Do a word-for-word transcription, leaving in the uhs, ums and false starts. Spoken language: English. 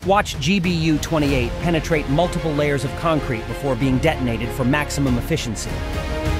Watch G B U twenty-eight penetrate multiple layers of concrete before being detonated for maximum efficiency.